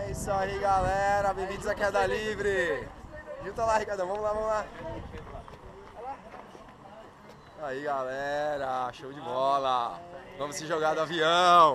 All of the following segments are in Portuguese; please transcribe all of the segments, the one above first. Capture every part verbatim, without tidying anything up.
É isso aí, galera. Bem-vindos à Queda Livre. Junta lá, Ricardão. Vamos lá, vamos lá. Aí, galera. Show de bola. Vamos se jogar do avião.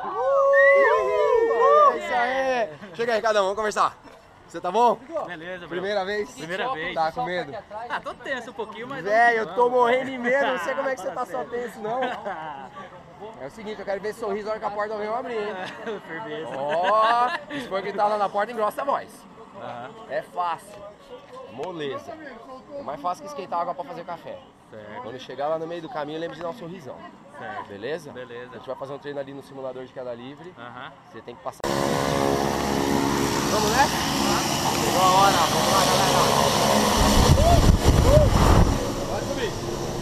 É isso aí. Chega aí, Ricardão. Vamos conversar. Você tá bom? Beleza, bro. Primeira vez? Primeira vez. Tá com medo? Ah, tô tenso um pouquinho, mas... Velho, eu tô morrendo de medo. Não sei como é que você tá só tenso, não. É o seguinte, eu quero ver esse sorriso na hora que a porta do avião abrir, hein? Firmeza. Ó, se for gritar lá na porta, engrossa a voz. Aham. É fácil. Moleza. É mais fácil que esquentar água pra fazer café. Certo. Quando chegar lá no meio do caminho, lembre de dar um sorrisão. Certo. Beleza? Beleza. A gente vai fazer um treino ali no simulador de queda livre. Aham. Você tem que passar. Vamos, né? Chegou a hora. Vamos lá, galera. Pode subir.